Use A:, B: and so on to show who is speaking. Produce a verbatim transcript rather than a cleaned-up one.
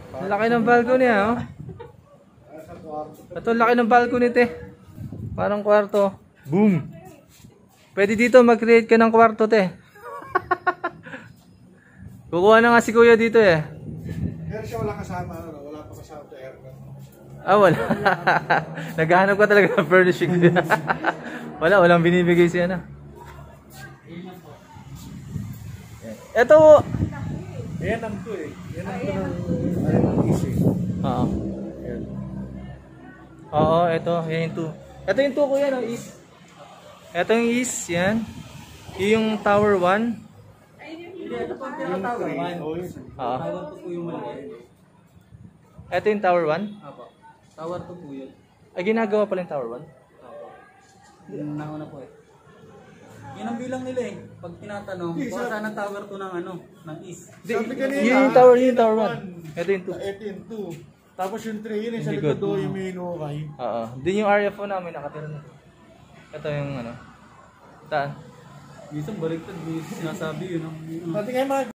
A: Ang laki ng balcony ah. Oh. Ito, laki ng balcony te. Parang kwarto. Boom! Pwede dito mag-create ka ng kwarto te. Kukuha na nga si kuya dito eh.
B: Pero siya wala kasama, ano, wala pa kasama sa aircon.
A: Ah, wala. Naghahanap ka talaga ng furnishing. Wala, walang binibigay siya na. Ito.
B: Yan ang to eh. Yan ang to ng ano ng easy.
A: Oo. Oo, ito. Yan yung two. Ito yung two ko yan, oh, east. Ito yung east, yan. Yung, yung tower one.
C: Ito po yung tower one.
A: Oo.
C: Tower two po yung maliit.
A: Ito yung tower one.
C: Apo. Tower two po yun.
A: Ay, ginagawa pala yung tower one.
C: Apo. Yung nauna po eh. Yun ang bilang nila eh. Pag tinatanong, baka sana tower two ng ano, ng east.
B: Sabi kanina,
A: Yun yung tower, yun yung tower one. Ito yung two.
B: Ito yung two. Tapos yung three, yun yung sa
A: Hindi
B: likod
A: good.
B: doon yung may inukay.
A: Oo. Din yung area po namin nakatira na. Ito yung ano. Saan?
C: Minsan baliktad, minsan sinasabi yun. ang-
B: Pati kayo mga